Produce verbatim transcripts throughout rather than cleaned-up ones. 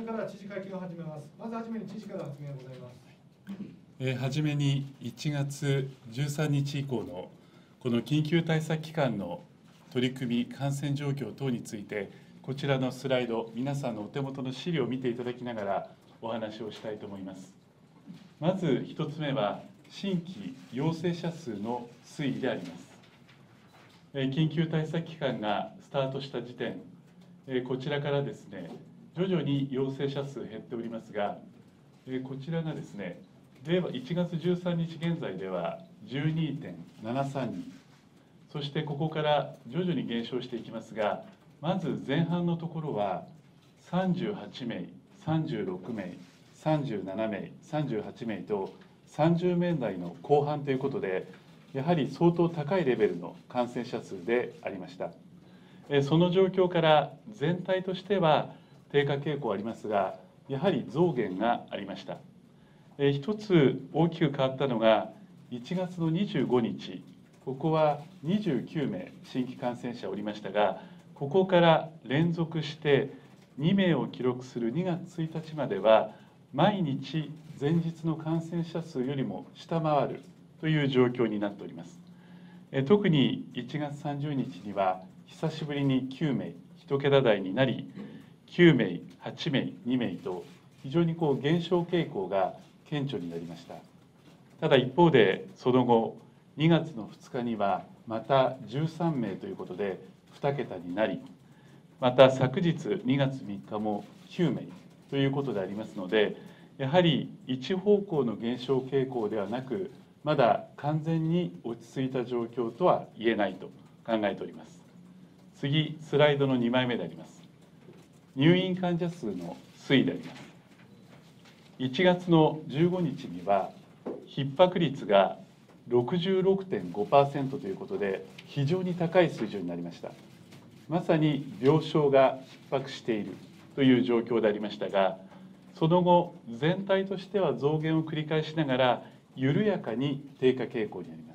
んから知事会見を始めます。まずはじめに知事から発言がございます。 えー、はじめにいちがつじゅうさんにち以降のこの緊急対策期間の取り組み、感染状況等について、こちらのスライド、皆さんのお手元の資料を見ていただきながらお話をしたいと思います。まず一つ目は、新規陽性者数の推移であります。えー、緊急対策期間がスタートした時点、えー、こちらからですね、徐々に陽性者数減っておりますが、えー、こちらがですね、令和いちがつじゅうさんにち現在では じゅうにてんななさんにん、そしてここから徐々に減少していきますが、まず前半のところはさんじゅうはちめい、さんじゅうろくめい、さんじゅうななめい、さんじゅうはちめいとさんじゅうめい台の後半ということで、やはり相当高いレベルの感染者数でありました。その状況から全体としては低下傾向ありますが、やはり増減がありました。一つ大きく変わったのが、いちがつのにじゅうごにち、ここはにじゅうきゅうめい新規感染者おりましたが、ここから連続してにめいを記録するにがつついたちまでは、毎日前日の感染者数よりも下回るという状況になっております。特にいちがつさんじゅうにちには、久しぶりにきゅうめい、一桁台になり、きゅうめい、はちめい、にめいと、非常にこう減少傾向が顕著になりました。ただ一方で、その後、にがつのふつかにはまたじゅうさんめいということでにけたになり、また昨日にがつみっかもきゅうめいということでありますので、やはり一方向の減少傾向ではなく、まだ完全に落ち着いた状況とは言えないと考えております。次、スライドのにまいめであります。入院患者数の推移であります。いちがつのじゅうごにちには、逼迫率が ろくじゅうろくてんごパーセント ということで、非常に高い水準になりました。まさに病床が逼迫しているという状況でありましたが、その後、全体としては増減を繰り返しながら、緩やかに低下傾向にあります。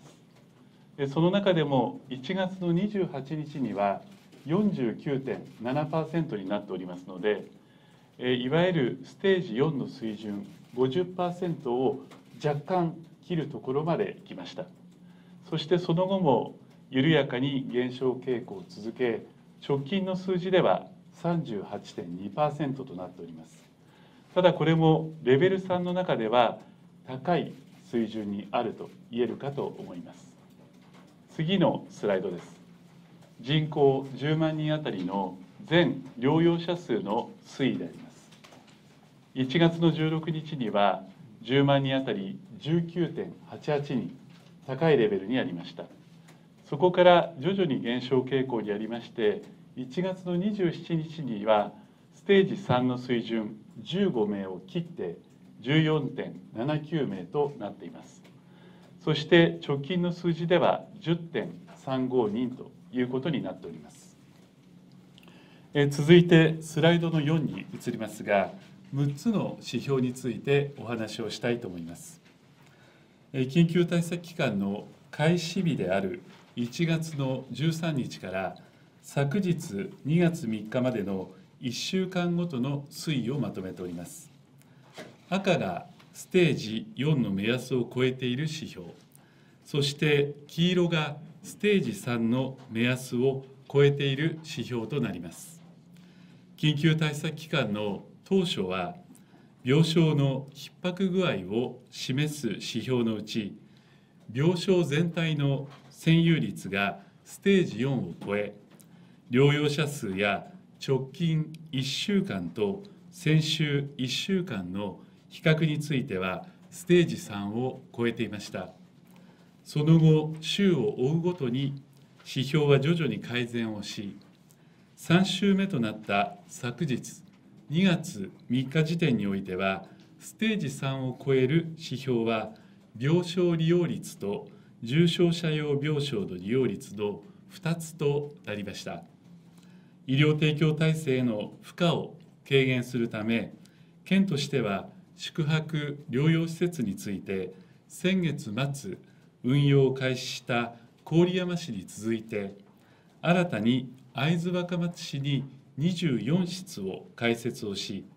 その中でも、いちがつのにじゅうはちにちには よんじゅうきゅうてんななパーセント になっておりますので、いわゆるステージよんの水準 ごじゅっパーセント を若干切るところまで来ました。そしてその後も緩やかに減少傾向を続け、直近の数字では さんじゅうはちてんにパーセント となっております。ただこれもレベルさんの中では高い水準にあると言えるかと思います。次のスライドです。人口じゅうまんにんあたりの全療養者数の推移であります。いちがつのじゅうろくにちにはじゅうまんにんあたり じゅうきゅうてんはちはちにん、高いレベルにありました。そこから徐々に減少傾向にありまして、いちがつのにじゅうしちにちにはステージさんの水準じゅうごめいを切ってじゅうよんてんななきゅうめいとなっています。そして直近の数字では じゅってんさんごにんということになっております。え続いてスライドのよんに移りますが、むっつの指標についてお話をしたいと思います。緊急対策期間の開始日であるいちがつのじゅうさんにちから昨日にがつみっかまでのいっしゅうかんごとの推移をまとめております。赤がステージよんの目安を超えている指標、そして黄色がステージさんの目安を超えている指標となります。緊急対策期間の当初は、病床の逼迫具合を示す指標のうち、病床全体の占有率がステージよんを超え、療養者数や直近いっしゅうかんと先週いっしゅうかんの比較については、ステージさんを超えていました。その後、週を追うごとに指標は徐々に改善をし、さん週目となった昨日にがつみっか時点においては、ステージさんを超える指標は、病床利用率と重症者用病床の利用率のふたつとなりました。医療提供体制への負荷を軽減するため、県としては宿泊療養施設について、先月末、運用を開始した郡山市に続いて、新たに会津若松市ににじゅうよんしつを開設をし、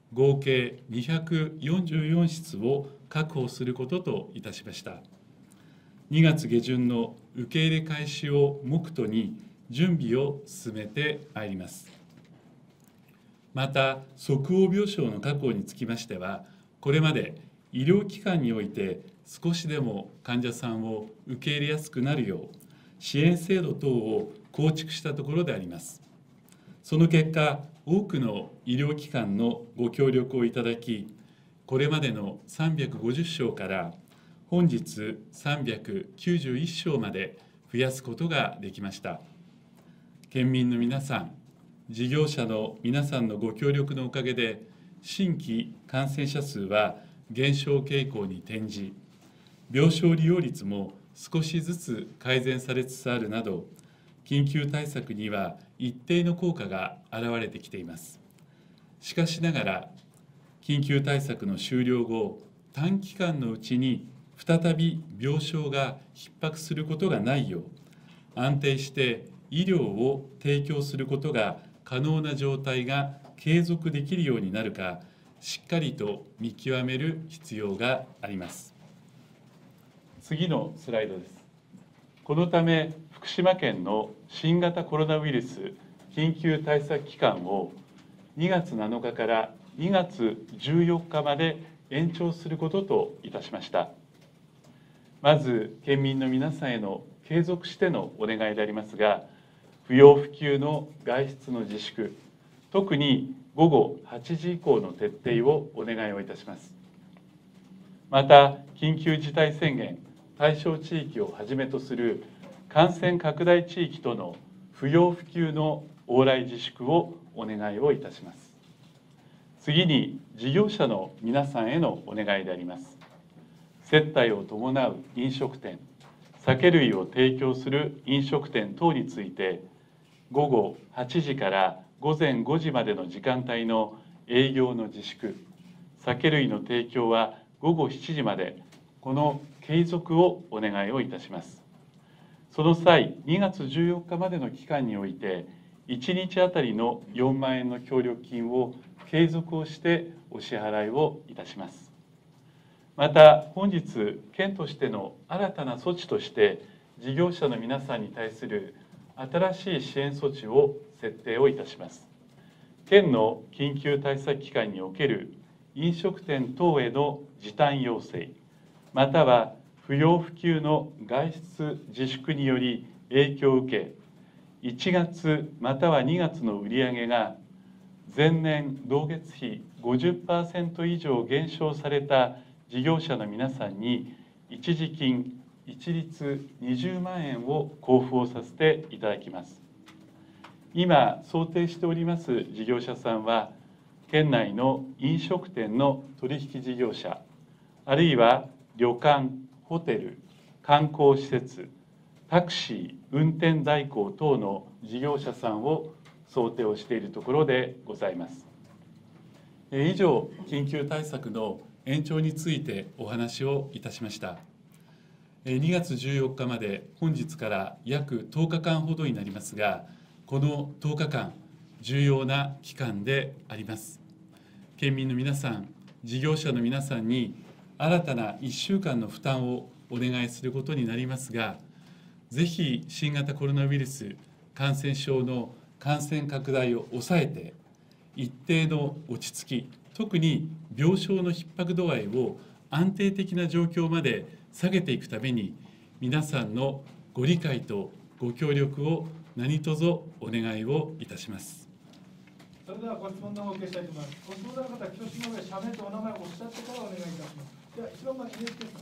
合計にひゃくよんじゅうよんしつを確保することといたしました。にがつげじゅんの受け入れ開始を目途に準備を進めてまいります。また、即応病床の確保につきましては、これまで医療機関において少しでも患者さんを受け入れやすくなるよう、支援制度等を構築したところであります。その結果、多くの医療機関のご協力をいただき、これまでのさんびゃくごじゅっしょうから本日さんびゃくきゅうじゅういっしょうまで増やすことができました。県民の皆さん、事業者の皆さんのご協力のおかげで、新規感染者数は減少傾向に転じ、病床利用率も少しずつ改善されつつあるなど、緊急対策には一定の効果が現れてきています。しかしながら、緊急対策の終了後、短期間のうちに再び病床が逼迫することがないよう、安定して医療を提供することが可能な状態が継続できるようになるか、しっかりと見極める必要があります。次のスライドです。このため、福島県の新型コロナウイルス緊急対策期間をにがつなのかからにがつじゅうよっかまで延長することといたしました。まず、県民の皆さんへの継続してのお願いでありますが、不要不急の外出の自粛、特にごごはちじ以降の徹底をお願いをいたします。また、緊急事態宣言対象地域をはじめとする感染拡大地域との不要不急の往来自粛をお願いをいたします。次に、事業者の皆さんへのお願いであります。接待を伴う飲食店、酒類を提供する飲食店等について、ごごはちじからごぜんごじまでの時間帯の営業の自粛、酒類の提供はごごしちじまで、この継続をお願いをいたします。その際、にがつじゅうよっかまでの期間において、いちにちあたりのよんまんえんの協力金を継続をしてお支払いをいたします。また、本日、県としての新たな措置として、事業者の皆さんに対する新しい支援措置を設定をいたします。県の緊急対策期間における飲食店等への時短要請、または不要不急の外出自粛により影響を受け、いちがつまたはにがつの売上が前年同月比 ごじゅっパーセント 以上減少された事業者の皆さんに一時金一律にじゅうまんえんを交付をさせていただきます。今想定しております事業者さんは、県内の飲食店の取引事業者、あるいは旅館、ホテル、観光施設、タクシー、運転代行等の事業者さんを想定をしているところでございます。以上、緊急対策の延長についてお話をいたしました。にがつじゅうよっかまで本日から約とおかかんほどになりますが、このとおかかん、重要な期間であります。県民の皆さん、事業者の皆さんに新たないっしゅうかんの負担をお願いすることになりますが、ぜひ新型コロナウイルス感染症の感染拡大を抑えて、一定の落ち着き、特に病床の逼迫度合いを安定的な状況まで下げていくために、皆さんのご理解とご協力を何卒お願いをいたします。 それではご質問の方を受けしたいと思います。ご質問の方、挙手の上、社名とお名前をおっしゃってからお願いいたします。では、一番前、エヌエイチケー さん。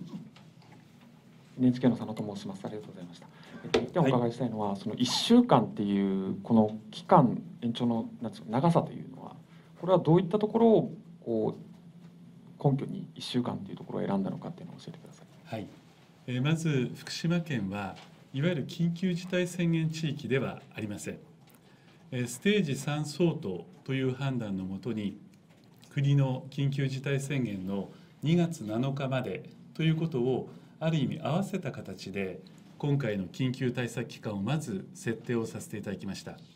エヌエイチケー の佐野と申します。ありがとうございました。えっと、一点お伺いしたいのは、はい、そのいっしゅうかんっていうこの期間延長のなんつうか長さというのは、これはどういったところをこう根拠にいっしゅうかんというところを選んだのかっていうのを教えてください。 はい。えー、まず福島県はいわゆる緊急事態宣言地域ではありません。ステージさん相当という判断のもとに、国の緊急事態宣言のにがつなのかまでということをある意味合わせた形で、今回の緊急対策期間をまず設定をさせていただきました。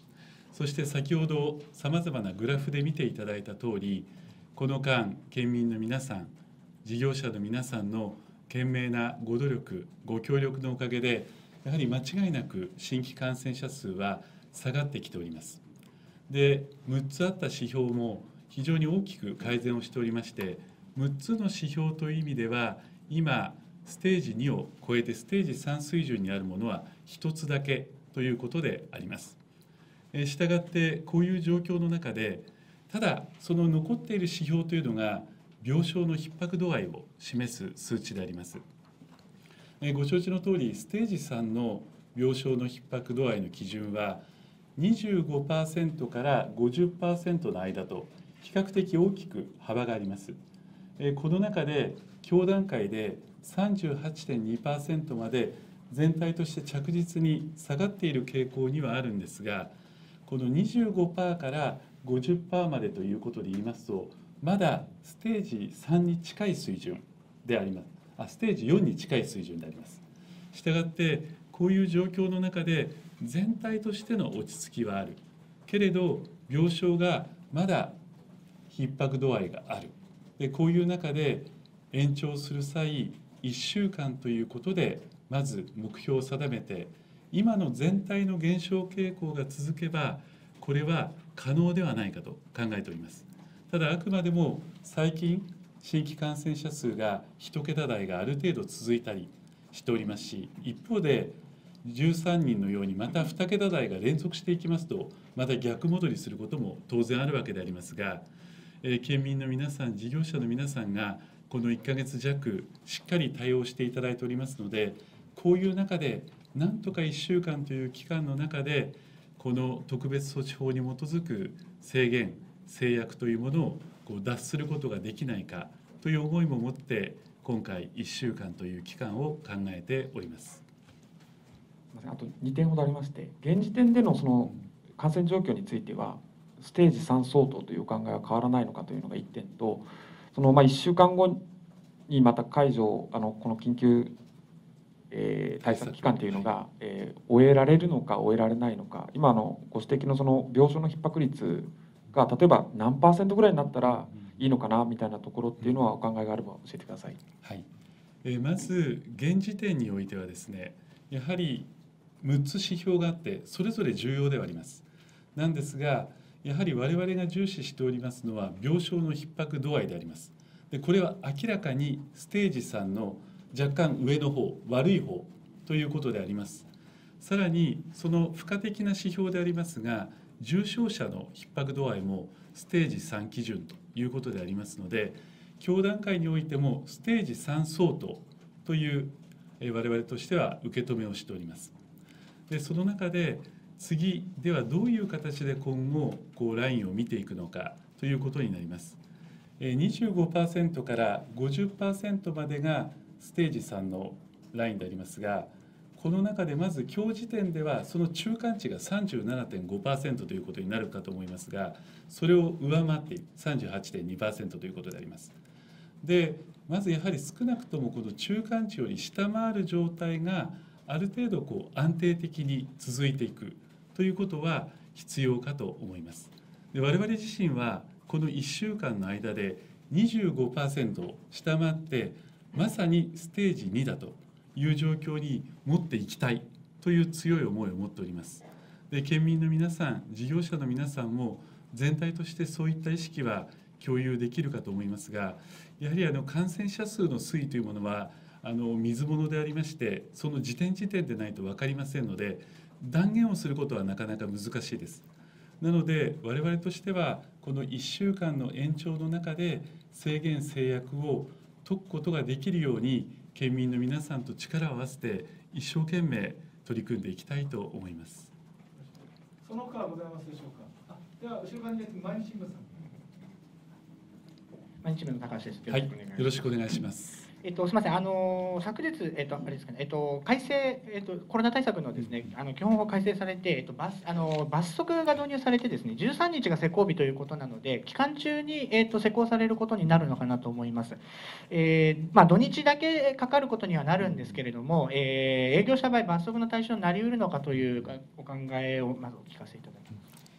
そして先ほどさまざまなグラフで見ていただいた通り、この間、県民の皆さん、事業者の皆さんの懸命なご努力、ご協力のおかげで、やはり間違いなく新規感染者数は下がってきております。で、むっつあった指標も非常に大きく改善をしておりまして、むっつの指標という意味では、今、ステージにを超えてステージさん水準にあるものはひとつだけということであります。したがって、こういう状況の中で、ただ、その残っている指標というのが、病床の逼迫度合いを示す数値であります。ご承知のとおり、ステージさんの病床の逼迫度合いの基準は、にじゅうごパーセント から ごじゅっパーセント の間と、比較的大きく幅があります。この中で、教段階で さんじゅうはちてんにパーセント まで全体として着実に下がっている傾向にはあるんですが、この にじゅうごパーセント から ごじゅっパーセント までということで言いますと、まだステージさんに近い水準であります。あ、ステージよんに近い水準であります。したがって、こういう状況の中で、全体としての落ち着きはある。けれど、病床がまだ逼迫度合いがある。で、こういう中で延長する際、いっしゅうかんということで、まず目標を定めて、今の全体の減少傾向が続けば、これは可能ではないかと考えております。ただ、あくまでも最近、新規感染者数が一桁台がある程度続いたりしておりますし、一方で、じゅうさんにんのようにまたに桁台が連続していきますと、また逆戻りすることも当然あるわけでありますが、えー、県民の皆さん、事業者の皆さんが、このいっかげつ弱、しっかり対応していただいておりますので、こういう中で、なんとかいっしゅうかんという期間の中で、この特別措置法に基づく制限、制約というものをこう脱することができないかという思いも持って、今回、いっしゅうかんという期間を考えております。 あとにてんほどありまして、現時点でのその感染状況については、ステージさん相当というお考えは変わらないのかというのがいってんと、そのまあいっしゅうかんごにまた解除、あのこの緊急えー、対策期間というのが、えー、終えられるのか終えられないのか、今のご指摘のその病床の逼迫率が例えば何パーセントぐらいになったらいいのかなみたいなところっていうのはお考えがあれば教えてください。 はい、えー、まず現時点においてはですね、やはりむっつ指標があってそれぞれ重要ではあります。なんですが、やはり我々が重視しておりますのは病床の逼迫度合いであります。で、これは明らかにステージさんの若干上の方、悪い方ということであります。さらにその付加的な指標でありますが、重症者の逼迫度合いもステージさん基準ということでありますので、教段階においてもステージさん相当という我々としては受け止めをしております。で、その中で次ではどういう形で今後こうラインを見ていくのかということになります。にじゅうごパーセント から ごじゅっパーセント までがステージさんのラインでありますが、この中でまず今日時点ではその中間値が さんじゅうななてんごパーセント ということになるかと思いますが、それを上回っている さんじゅうはちてんにパーセント ということであります。で、まずやはり少なくともこの中間値より下回る状態がある程度こう安定的に続いていくということは必要かと思います。で、我々自身はこのいっしゅうかんの間で にじゅうごパーセント を下回ってまさにステージにだという状況に持っていきたいという強い思いを持っております。で、県民の皆さん、事業者の皆さんも全体としてそういった意識は共有できるかと思いますが、やはりあの感染者数の推移というものはあの水物でありまして、その時点時点でないと分かりませんので、断言をすることはなかなか難しいです。なので我々としてはこのいっしゅうかんの延長の中で制限制約を解くことができるように県民の皆さんと力を合わせて一生懸命取り組んでいきたいと思います。 その他ございますでしょうか。あ、では後ろ側に毎日新聞さん。 毎日新聞の高橋です。 はい、よろしくお願いします。 えっと、すみません、あの昨日、えっと、あれですかね、えっと、改正、えっと、コロナ対策のですね、あの基本法改正されて、えっと、罰あの罰則が導入されてですね、じゅうさんにちが施行日ということなので、期間中に、えっと、施行されることになるのかなと思います。えーまあ、土日だけかかることにはなるんですけれども、えー、営業した場合、罰則の対象になりうるのかというお考えをまずお聞かせいただきます。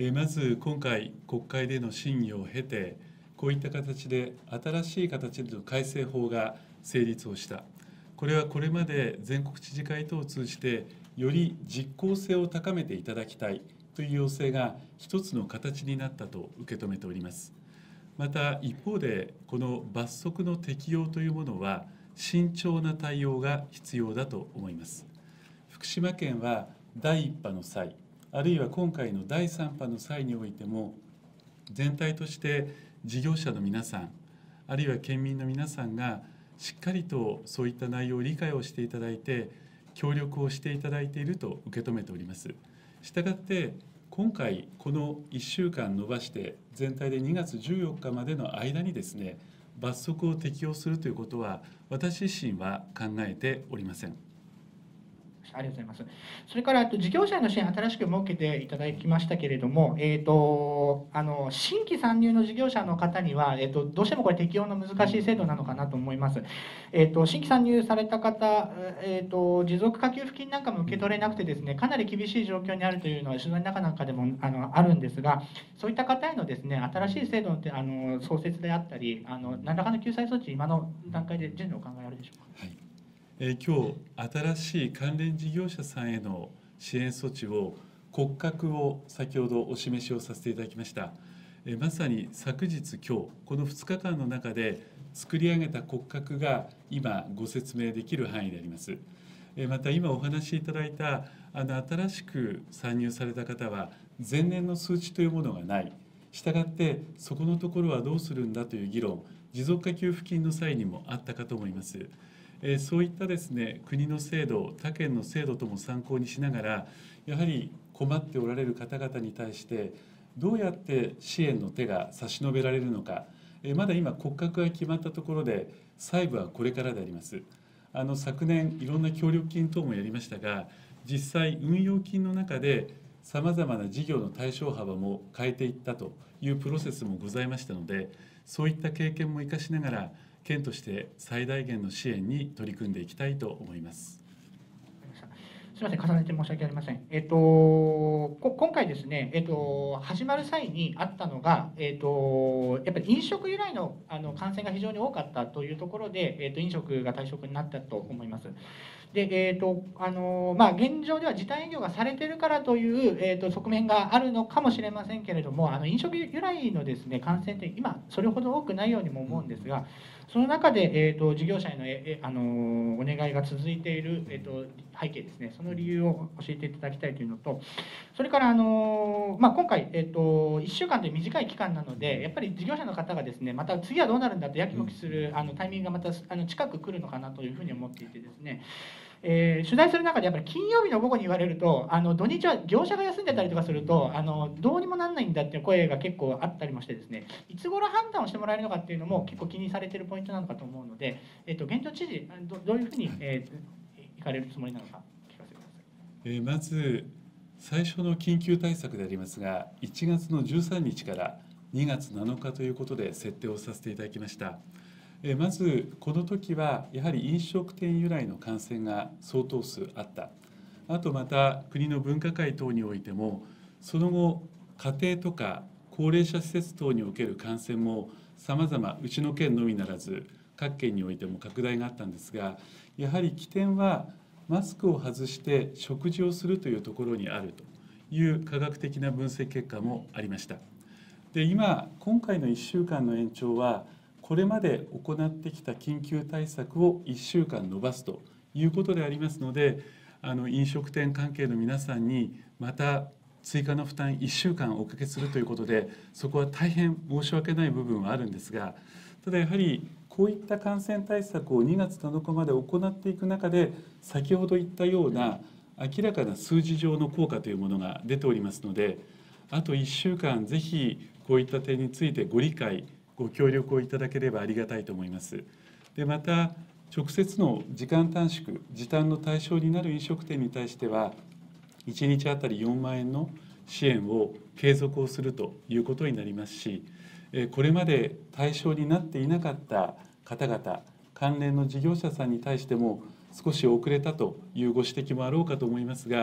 まず今回、国会での審議を経て、こういった形で新しい形での改正法が成立をした。これはこれまで全国知事会等を通じて、より実効性を高めていただきたいという要請が一つの形になったと受け止めております。また一方で、この罰則の適用というものは、慎重な対応が必要だと思います。福島県はだいいっ波の際、あるいは今回のだいさん波の際においても、全体として事業者の皆さん、あるいは県民の皆さんがしっかりとそういった内容を理解をしていただいて、協力をしていただいていると受け止めております。したがって、今回、このいっしゅうかん延ばして、全体でにがつじゅうよっかまでの間にですね、罰則を適用するということは、私自身は考えておりません。 ありがとうございます。それから、事業者への支援、新しく設けていただきましたけれども、えーと、あの新規参入の事業者の方には、えーと、どうしてもこれ、適用の難しい制度なのかなと思います。えーと、新規参入された方、えーと、持続化給付金なんかも受け取れなくてですね、かなり厳しい状況にあるというのは、取材の中なんかでもあのあるんですが、そういった方へのですね、新しい制度のあの創設であったり、あの何らかの救済措置、今の段階で順次お考えあるでしょうか。 はい、えー、今日新しい関連事業者さんへの支援措置を骨格を先ほどお示しをさせていただきました。えー、まさに昨日今日このふつかかんの中で作り上げた骨格が今ご説明できる範囲であります。えー、また今お話しいただいたあの新しく参入された方は前年の数値というものがない。したがってそこのところはどうするんだという議論、持続化給付金の際にもあったかと思います。えー、そういったですね、国の制度、他県の制度とも参考にしながら、やはり困っておられる方々に対して、どうやって支援の手が差し伸べられるのか、えー、まだ今、骨格が決まったところで、細部はこれからであります。あの昨年、いろんな協力金等もやりましたが、実際、運用金の中で、さまざまな事業の対象幅も変えていったというプロセスもございましたので、そういった経験も生かしながら、県として最大限の支援に取り組んでいきたいと思います。 すみません、重ねて申し訳ありません。えっと、こ今回ですね、えっと、始まる際にあったのが、えっと、やっぱり飲食由来の、あの感染が非常に多かったというところで、えっと、飲食が対象になったと思います。で、えーとあのまあ、現状では時短営業がされているからという、えーと側面があるのかもしれませんけれども、あの飲食由来のですね、感染って今、それほど多くないようにも思うんですが、その中で、えーと事業者への、えあのお願いが続いている、えーと背景ですね、その理由を教えていただきたいというのと、それから、あのまあ、今回、えーと、いっしゅうかんという短い期間なので、やっぱり事業者の方がですね、また次はどうなるんだとやきもきするあのタイミングがまたあの近く来るのかなというふうに思っていてですね、えー、取材する中でやっぱり金曜日の午後に言われると、あの土日は業者が休んでたりとかすると、あのどうにもなんないんだっていう声が結構あったりもしてですね、いつ頃判断をしてもらえるのかっていうのも結構気にされているポイントなのかと思うので、えー、と現状知事ど、どういうふうに、えー、行かれるつもりなのか聞かせてください。 えー、まず最初の緊急対策でありますが、いちがつのじゅうさんにちからにがつなのかということで設定をさせていただきました。まずこの時はやはり飲食店由来の感染が相当数あった。あとまた国の分科会等においても、その後家庭とか高齢者施設等における感染もさまざま、うちの県のみならず各県においても拡大があったんですが、やはり起点はマスクを外して食事をするというところにあるという科学的な分析結果もありました。で今今回のいっしゅうかんの延長はこれまで行ってきた緊急対策をいっしゅうかん延ばすということでありますので、あの飲食店関係の皆さんにまた追加の負担いっしゅうかんおかけするということで、そこは大変申し訳ない部分はあるんですが、ただやはりこういった感染対策をにがつなのかまで行っていく中で、先ほど言ったような明らかな数字上の効果というものが出ておりますので、あといっしゅうかんぜひこういった点についてご理解ご協力をいただければありがたいと思います。でまた直接の時間短縮、時短の対象になる飲食店に対してはいちにちあたりよんまんえんの支援を継続をするということになりますし、これまで対象になっていなかった方々、関連の事業者さんに対しても少し遅れたというご指摘もあろうかと思いますが、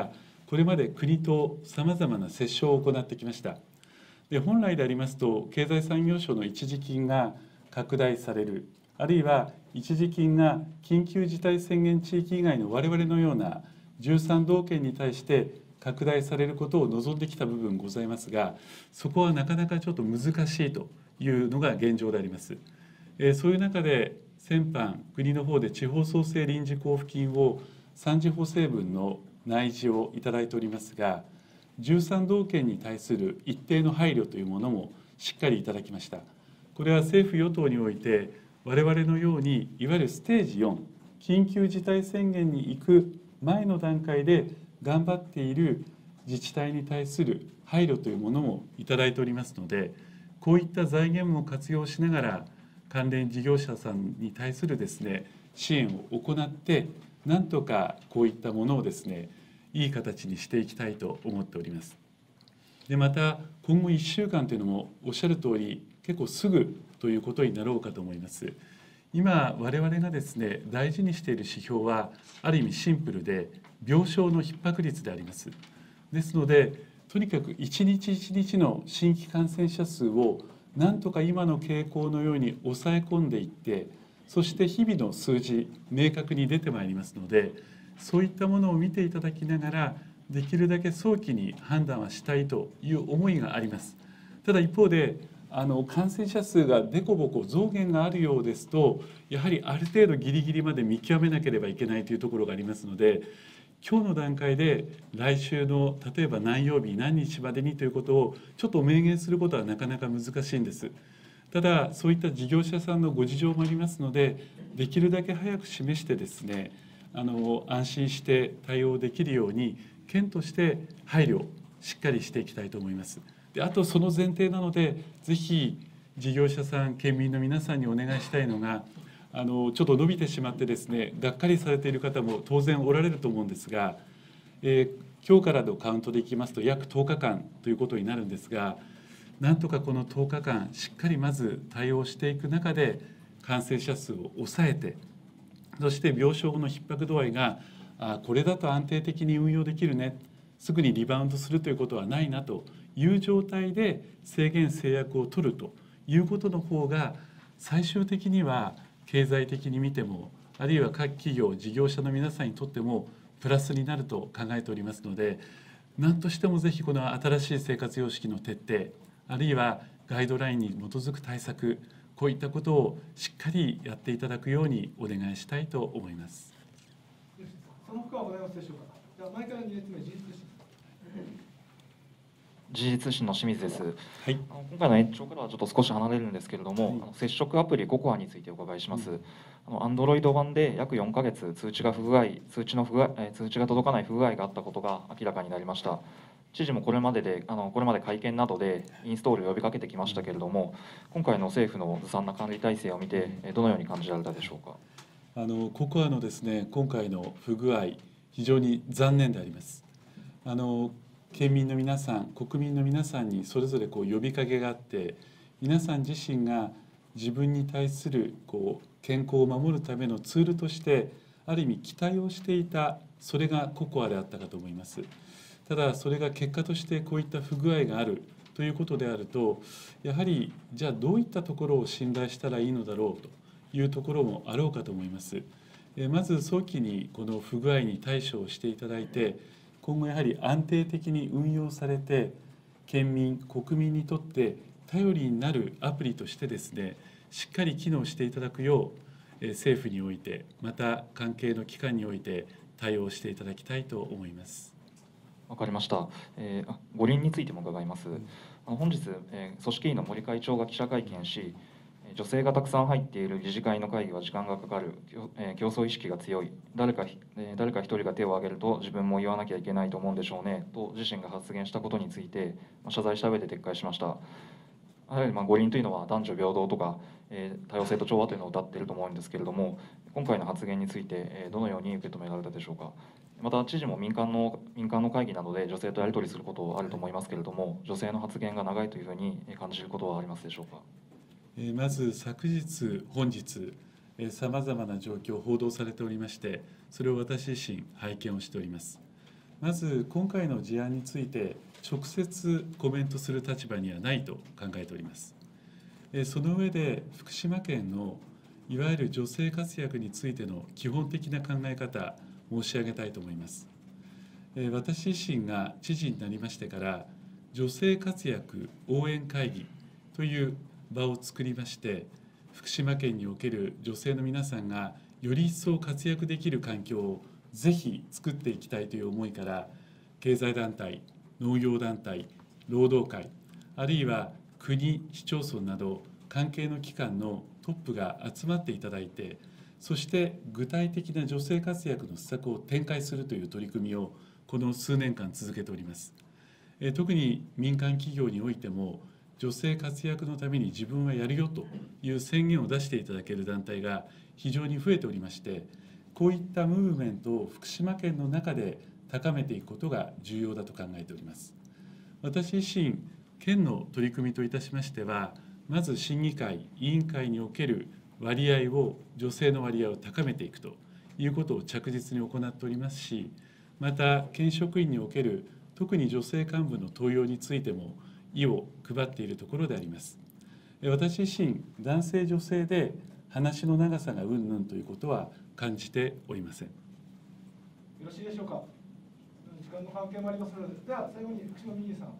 これまで国とさまざまな折衝を行ってきました。で本来でありますと、経済産業省の一時金が拡大される、あるいは一時金が緊急事態宣言地域以外の我々のようなじゅうさんどうけんに対して拡大されることを望んできた部分ございますが、そこはなかなかちょっと難しいというのが現状であります。えー、そういう中で先般、国の方で地方創生臨時交付金をさん次補正分の内示をいただいておりますが、じゅうさんどうけんに対する一定の配慮というものもしっかりいただきました。これは政府・与党において、我々のようにいわゆるステージよん、緊急事態宣言に行く前の段階で頑張っている自治体に対する配慮というものもいただいておりますので、こういった財源も活用しながら、関連事業者さんに対するですね、支援を行って、なんとかこういったものをですね、いい形にしていきたいと思っております。でまた、今後いっしゅうかんというのもおっしゃる通り、結構すぐということになろうかと思います。今、我々がですね、大事にしている指標は、ある意味シンプルで、病床の逼迫率であります。ですので、とにかく一日一日の新規感染者数を、なんとか今の傾向のように抑え込んでいって、そして日々の数字、明確に出てまいりますので、そういったものを見ていただきながら、できるだけ早期に判断はしたいという思いがあります。ただ一方で、あの感染者数がでこぼこ増減があるようですと、やはりある程度ギリギリまで見極めなければいけないというところがありますので、今日の段階で来週の例えば何曜日何日までにということをちょっと明言することはなかなか難しいんです。ただそういった事業者さんのご事情もありますので、できるだけ早く示してですね、あの安心して対応できるように県として配慮しっかりしていきたいと思います。であとその前提なので、ぜひ事業者さん、県民の皆さんにお願いしたいのが、あのちょっと伸びてしまってですね、がっかりされている方も当然おられると思うんですが、えー、今日からのカウントでいきますと約とおかかんということになるんですが、なんとかこのとおかかんしっかりまず対応していく中で感染者数を抑えて、そして病床の逼迫度合いがあこれだと安定的に運用できるね、すぐにリバウンドするということはないなという状態で制限制約を取るということの方が、最終的には経済的に見ても、あるいは各企業事業者の皆さんにとってもプラスになると考えておりますので、何としてもぜひこの新しい生活様式の徹底、あるいはガイドラインに基づく対策、こういったことをしっかりやっていただくようにお願いしたいと思います。 その他はございますでしょうか。じゃあ前からに列目、事実審。 事実審の清水です。 はい、 今回の延長からはちょっと少し離れるんですけれども、 はい、 あの接触アプリココアについてお伺いします。うん、あの Android 版で約よんかげつ通知が不具合、通知の不具合、通知が届かない不具合があったことが明らかになりました。知事もこれまでであのこれまで会見などでインストールを呼びかけてきましたけれども、今回の政府のずさんな管理体制を見てどのように感じられたでしょうか。 あのココアのですね、今回の不具合、非常に残念であります。あの県民の皆さん、国民の皆さんにそれぞれこう呼びかけがあって、皆さん自身が自分に対するこう健康を守るためのツールとしてある意味期待をしていた、それがココアであったかと思います。ただそれが結果としてこういった不具合があるということであると、やはりじゃあどういったところを信頼したらいいのだろうというところもあろうかと思います。まず早期にこの不具合に対処をしていただいて、今後やはり安定的に運用されて、県民国民にとって頼りになるアプリとしてですね、しっかり機能していただくよう政府において、また関係の機関において対応していただきたいと思います。 わかりました。えー、五輪についても伺います。あの本日、えー、組織委の森会長が記者会見し、女性がたくさん入っている理事会の会議は時間がかかる、えー、競争意識が強い、誰か、えー、誰か一人が手を挙げると自分も言わなきゃいけないと思うんでしょうねと自身が発言したことについて謝罪した上で撤回しました。やはりまあ五輪というのは男女平等とか、えー、多様性と調和というのを謳っていると思うんですけれども、今回の発言について、えー、どのように受け止められたでしょうか。また知事も民間の民間の会議などで女性とやり取りすることあると思いますけれども、女性の発言が長いというふうに感じることはありますでしょうか。 まず昨日本日さまざまな状況を報道されておりまして、それを私自身拝見をしております。 まず今回の事案について直接コメントする立場にはないと考えております。その上で福島県のいわゆる女性活躍についての基本的な考え方申し上げたいと思います。私自身が知事になりましてから女性活躍応援会議という場を作りまして、福島県における女性の皆さんがより一層活躍できる環境をぜひ作っていきたいという思いから、経済団体、農業団体、労働会、あるいは国、市町村など関係の機関のトップが集まっていただいて、そして具体的な女性活躍の施策を展開するという取り組みをこの数年間続けております。特に民間企業においても、女性活躍のために自分はやるよという宣言を出していただける団体が非常に増えておりまして、こういったムーブメントを福島県の中で高めていくことが重要だと考えております。私自身、県の取り組みといたしましては、まず審議会、委員会における割合を、女性の割合を高めていくということを着実に行っておりますし、また県職員における特に女性幹部の登用についても意を配っているところであります。私自身、男性女性で話の長さがうんぬんということは感じておりません。よろしいでしょうか。時間の関係もありますので、では最後に福島民友さん。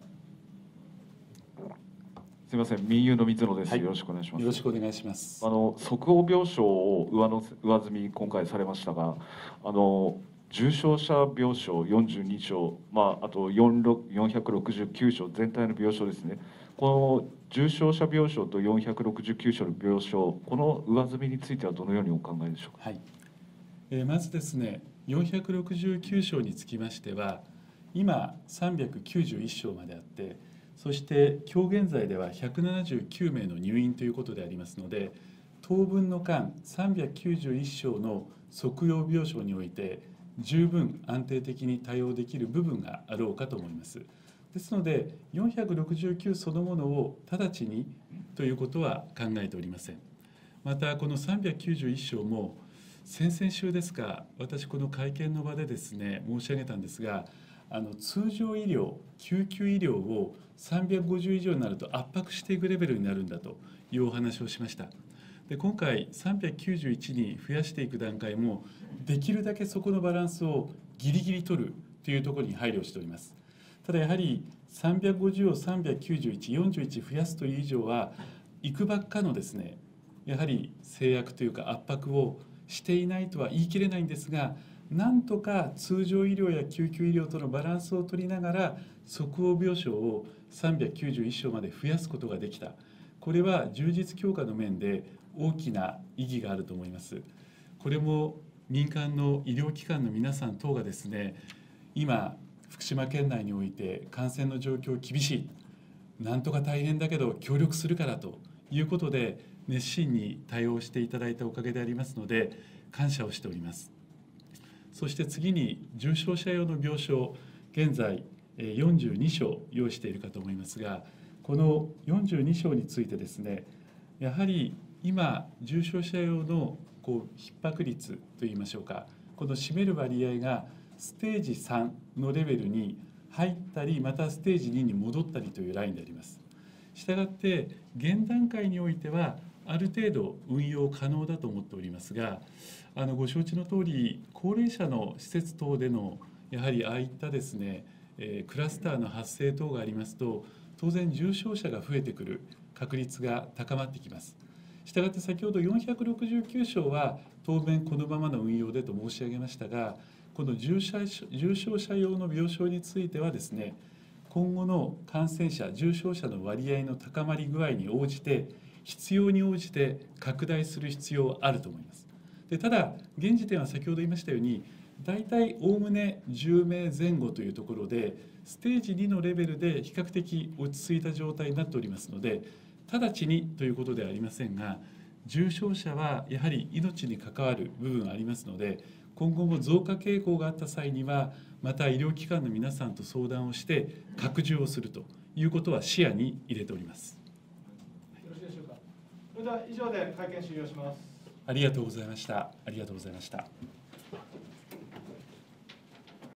すみません、民友の水野です、はい。よろしくお願いします。 よろしくお願いします。 あの即応病床を上の上積み今回されましたが、あの重症者病床よんじゅうにしょう、まああとよんひゃくろくじゅうきゅうしょう全体の病床ですね。この重症者病床とよんひゃくろくじゅうきゅうしょうの病床、この上積みについてはどのようにお考えでしょうか。 はい。えー、まずですね、よんひゃくろくじゅうきゅうしょうにつきましては、今さんびゃくきゅうじゅういっしょうまであって、そして今日現在ではひゃくななじゅうきゅうめいの入院ということでありますので、当分の間さんびゃくきゅうじゅういっしょうの即用病床において十分安定的に対応できる部分があろうかと思います。ですのでよんひゃくろくじゅうきゅうそのものを直ちにということは考えておりません。またこのさんびゃくきゅうじゅういっしょうも先々週ですか、私この会見の場でですね申し上げたんですが、あの通常医療、救急医療をさんびゃくごじゅう以上になると圧迫していくレベルになるんだというお話をしました。で今回さんびゃくきゅうじゅういちに増やしていく段階もできるだけそこのバランスをギリギリ取るというところに配慮しております。ただやはりさんびゃくごじゅうをさんびゃくきゅうじゅういち、よんじゅういち増やすという以上はいくばっかのですね、やはり制約というか圧迫をしていないとは言い切れないんですが、なんとか通常医療や救急医療とのバランスを取りながら即応病床をさんびゃくきゅうじゅういっしょうまで増やすことができた。これは充実強化の面で大きな意義があると思います。これも民間の医療機関の皆さん等がですね、今福島県内において感染の状況厳しい、なんとか大変だけど協力するからということで熱心に対応していただいたおかげでありますので感謝をしております。そして次に重症者用の病床、現在よんじゅうにしょう用意しているかと思いますが、このよんじゅうにしょうについてですね、やはり今重症者用のこう逼迫率といいましょうか、この占める割合がステージさんのレベルに入ったり、またステージにに戻ったりというラインであります。したがって現段階においてはある程度運用可能だと思っておりますが、あのご承知の通り高齢者の施設等でのやはりああいったですね、えー、クラスターの発生等がありますと、当然重症者が増えてくる確率が高まってきます。したがって先ほどよんひゃくろくじゅうきゅうしょうは当面このままの運用でと申し上げましたが、この重症者用の病床についてはですね、今後の感染者、重症者の割合の高まり具合に応じて必要に応じて拡大する必要はあると思います。でただ現時点は先ほど言いましたように、大体おおむねじゅうめいぜん後というところでステージにのレベルで比較的落ち着いた状態になっておりますので、直ちにということではありませんが、重症者はやはり命に関わる部分がありますので、今後も増加傾向があった際にはまた医療機関の皆さんと相談をして拡充をするということは視野に入れております。 よろしいでしょうか。それでは以上で会見終了します。 ありがとうございました。ありがとうございました。